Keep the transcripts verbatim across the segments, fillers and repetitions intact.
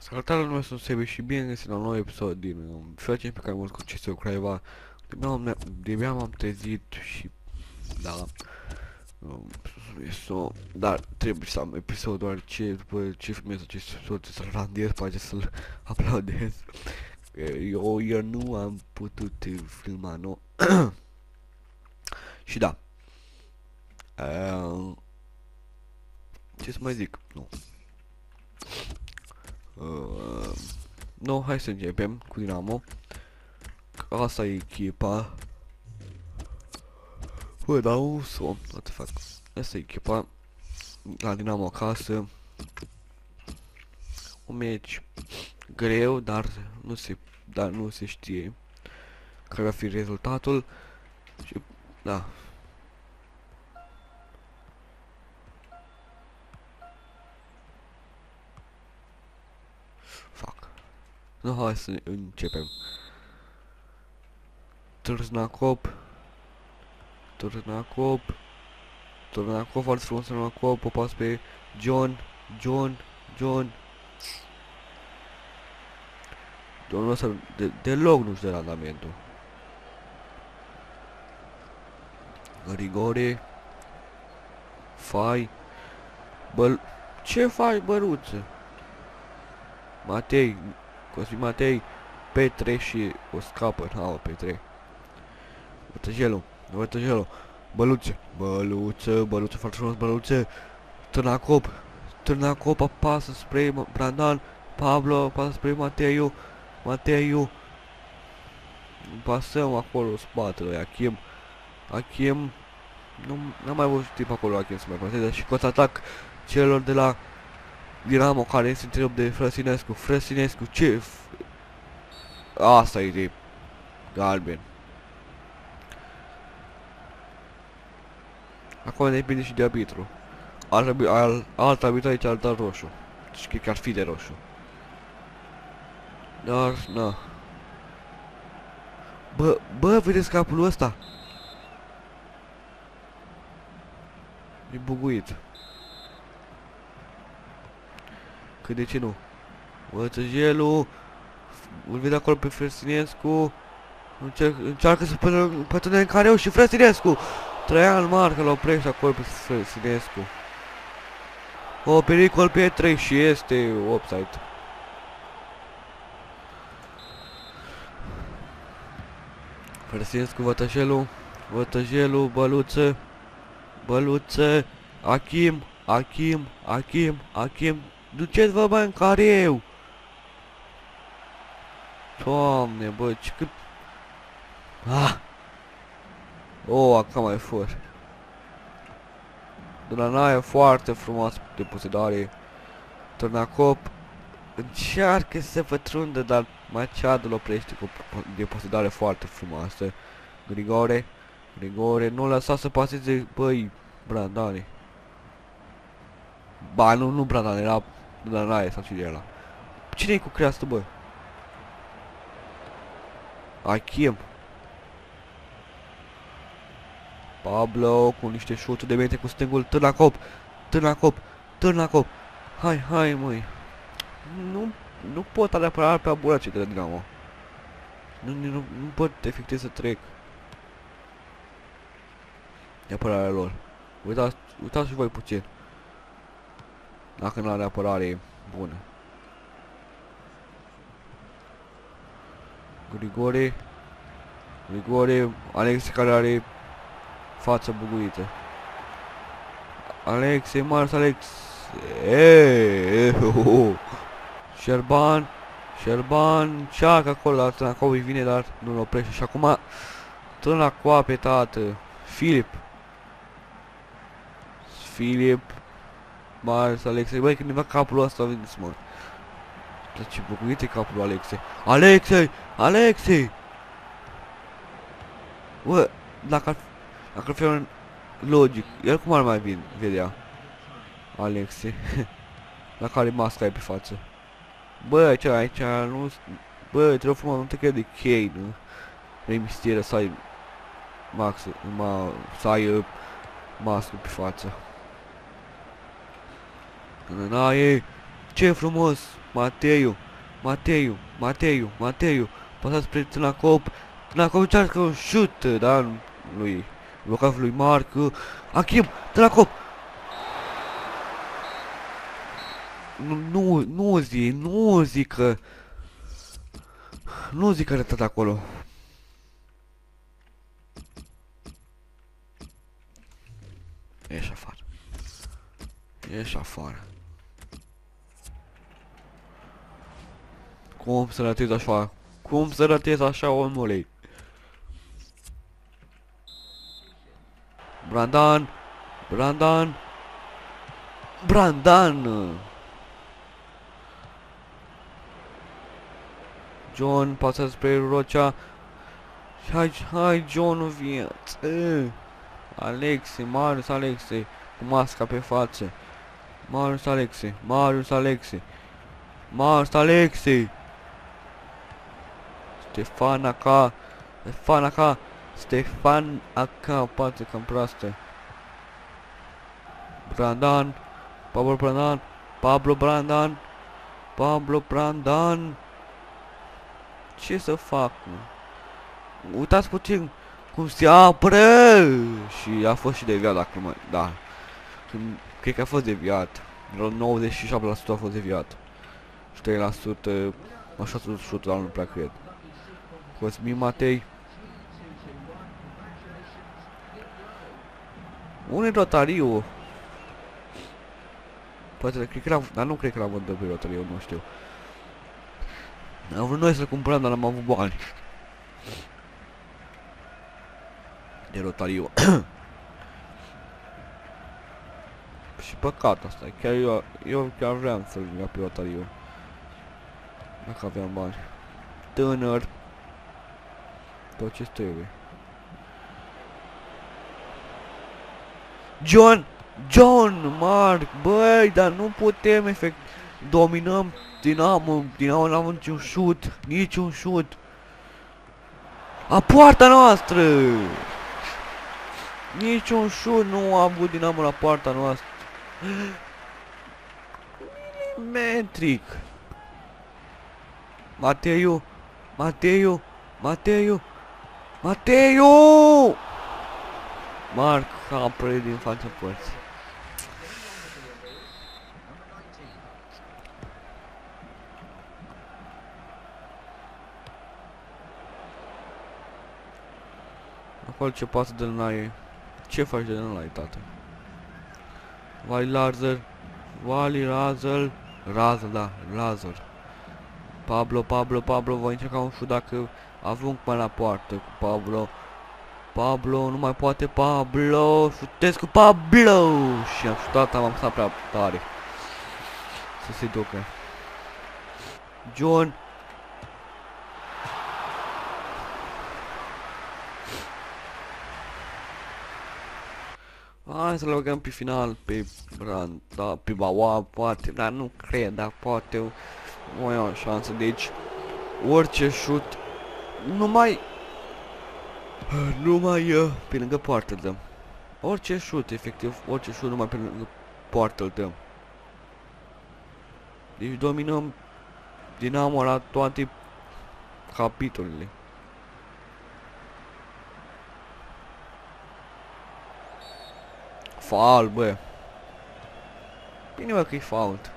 Salutare lumea, sunt Sebi și bine găsit la un nou episod din uh, Facem pe care mult cu C S U Craiova. De-abia m-am trezit și da, um, so, dar trebuie să am episod deoarece după ce filmez acest episod să-l randez, poate să-l aplaudez. Eu, eu nu am putut uh, filma, nu? Și da, uh, ce să mai zic, nu. Uh, nu, hai să începem cu Dinamo. Asta e echipa. Bă, dar un somn, what the fuck. Asta e echipa la Dinamo acasă. Un meci greu, dar nu se, dar nu se știe care va fi rezultatul. Și da. Fuck. Nu, hai să începem. Trznakop. Trznakop. Trznakop, foarte frumos Trznakop, o pas pe John, John, John. Domnul ăsta de, deloc nu-și dă randamentul. Grigore. Fai. Băl... Ce faci, băruță? Matei. Cosmin Matei. Petre și o scapă în haua Petre. Vătăjelul. Vătăjelul. Băluță. Băluță. Băluță foarte frumos. Băluță. Trnacop. Trnacop apasă spre Brandan. Pablo apasă spre Mateiu. Mateiu. Pasăm acolo spatele. Achim. Achim. Nu n-am mai văzut timp acolo Achim să mai paseze. Și contraatac celor de la Dinamo care este întrerupt de Frăsinescu. Frăsinescu. Ce? Asta e de galben. Acum depinde și de arbitru. Al, al, alt arbitru aici ar da roșu. Și cred că ar fi de roșu. Dar, na. Bă, bă, vedeți capul ăsta? E buguit. Că de ce nu? Vățăjelul. Îl vede acolo pe Frăsinescu. Încerc, încearcă să pătrunde în careu și Frăsinescu. Traian marcă la oprește acolo pe Frăsinescu. O pericol pe trei și este offside. Frăsinescu, Vătăjelul. Vătăjelul, Băluță. Băluță. Achim, Achim, Achim, Achim. Duceți-vă bă în careu. Doamne, bă, ce cât... Ah! Oh, acum mai fost. Dunanaia foarte frumos de posedare. Trnacop încearcă să pătrundă, dar Machado îl oprește cu de posedare foarte frumoasă. Grigore, Grigore, nu lăsa să paseze, băi, Brandane. Ba, nu, nu Brandane, era Dunanaia sau cine era. Cine-i cu creastă, bă? Achim. Pablo cu niște șuturi de mente cu stângul. Trnacop, Trnacop, Trnacop. Hai, hai, măi. Nu, nu pot adapta pe abura cei de la Dinamo. Nu, nu, nu pot efectiv să trec. De apărarea lor. Uitați, uitați și voi puțin. Dacă nu are apărare bună. Grigore. Grigore. Alex care are față buguită. Alexe, Mars, Alex. Eee, Șerban, Șerban, încearcă acolo la Trnacop, îi vine, dar nu-l oprește. Și acum Trnacoape, tată. Filip. Filip. Mars, Alexe. Băi, când ne va capul ăsta, vedeți, mă. Dar ce buguit e capul lui Alexe. Alexe, Alexe. Bă, dacă ar, dacă ar fi un logic, el cum ar mai vin, vedea Alexe. La care masca e pe față. Bă, aici, aici, nu... Bă, te rog frumos, nu te crede Kane, nu? Rei Mysterio să ai... Max, ma... să ai... Uh, mască pe față. N-ai... Ce frumos! Mateiu, Mateiu, Mateiu, Mateiu, pasat spre Tânacop, Tânacop încearcă un șut, da, lui, blocat lui Marc, Achim, Tânacop! Nu, nu, nu zi, nu zic că, nu zic că arătat acolo. Ieși afară. Ieși afară. Cum să ratezi așa? Cum să ratezi așa, omule? Brandan! Brandan! Brandan! John pasă spre Rocea. Hai, hai, John, în viață! Alexe, Marius Alexe, cu masca pe față. Marius Alexe, Marius Alexe, Marius Alexe. Stefan Aca, Stefan Aca, Stefan Aca, poate cam proastă. Brandan, Pablo Brandan, Pablo Brandan, Pablo Brandan. Ce să fac, mă? Uitați puțin cum se apără! Și a fost și deviat dacă mai... Da. Când, cred că a fost deviat. nouăzeci și șapte la sută a fost deviat. Și trei la sută... Așa sunt șutul, dar nu prea cred. Cosmin Matei. Unde e Rotariu? Poate, cred că era... Dar nu cred că l-am vândut pe Rotariu, nu știu. Am vrut noi să-l cumpărăm, dar n-am avut bani. De Rotariu. Și păcat asta, chiar eu, eu chiar vreau să-l iau pe Rotariu. Dacă aveam bani. Tânăr. Tot ce trebuie. John! John! Marc! Băi, dar nu putem efect... Dominăm Dinamo. Dinamo n-am niciun șut. Niciun șut. A poarta noastră! Niciun șut nu a avut Dinamo la poarta noastră. Milimetric. Mateiu, Mateiu, Mateiu, Mateiu! Marc a apărut din fața părții. Acolo ce pasă de la ei. Ce faci de la ei, tată? Vali Lazar, Vali Lazar, Lazar, da, Lazar. Pablo, Pablo, Pablo, voi încerca un șut dacă ajung până la poartă cu Pablo. Pablo, nu mai poate Pablo, șutez cu Pablo! Și am șutat, am apăsat prea tare. Să se ducă. John. Hai să le băgăm pe final pe Brand, da, pe Baua, poate, dar nu cred, dar poate o iau o șansă, deci orice șut, numai, numai uh, pe lângă poartă îl dăm. Orice șut, efectiv, orice șut numai pe lângă poartă îl dăm. Deci dominăm Dinamo la toate capitolele. Faul, bă. Bine, mă, că-i fault.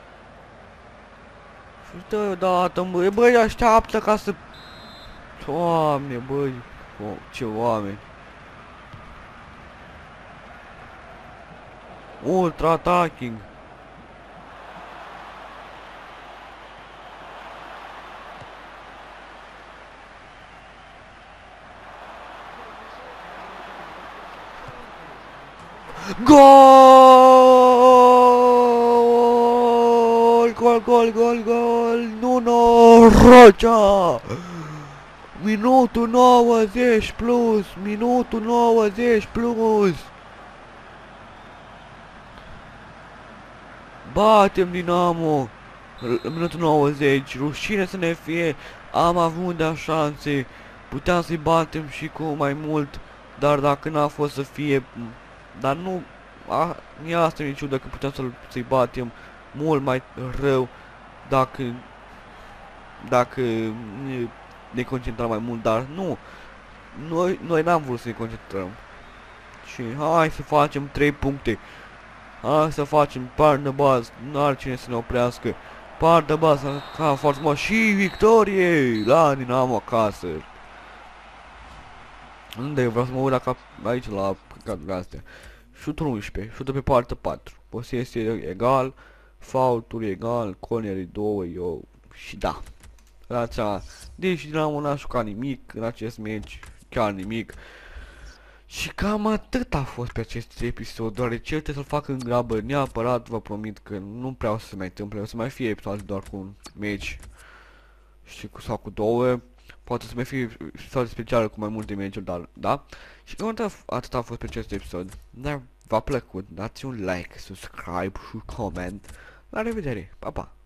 Și dă-i odată, băi, băi, așteaptă ca să... Doamne, băi, ce oameni. Ultra attacking. Gol! Gol, gol, gol, gol! Nuno Rocea! Minutul nouăzeci plus! Minutul nouăzeci plus! Batem Dinamo! Minutul nouăzeci, rușine să ne fie! Am avut de șanse! Puteam să-i batem și cu mai mult, dar dacă n-a fost să fie... Dar nu... A, nici asta e ciudă că puteam să-i batem mult mai rău. dacă, dacă ne, ne concentrăm mai mult, dar nu, noi, noi n-am vrut să ne concentrăm. Și hai să facem trei puncte. Hai să facem par de bază, n-are cine să ne oprească. Par de bază, ca foarte mult și victorie la Dinamo acasă. Unde vreau să mă uit la cap, aici la cadurile astea. Șutul unsprezece, șutul pe partea patru. Posesie egal, faulturi egal, corneri două, eu și da. Rața, deci Dinamo n-a jucat nimic în acest meci, chiar nimic. Și cam atât a fost pe acest episod, deoarece trebuie să-l fac în grabă, neapărat vă promit că nu prea o să se mai întâmple, o să mai fie episoade doar cu un meci și cu, sau cu două, poate să mai fie episoade speciale cu mai multe meciuri, dar da. Și cam atât a fost pe acest episod, dar v-a plăcut, dați un like, subscribe și coment, la revedere, pa pa!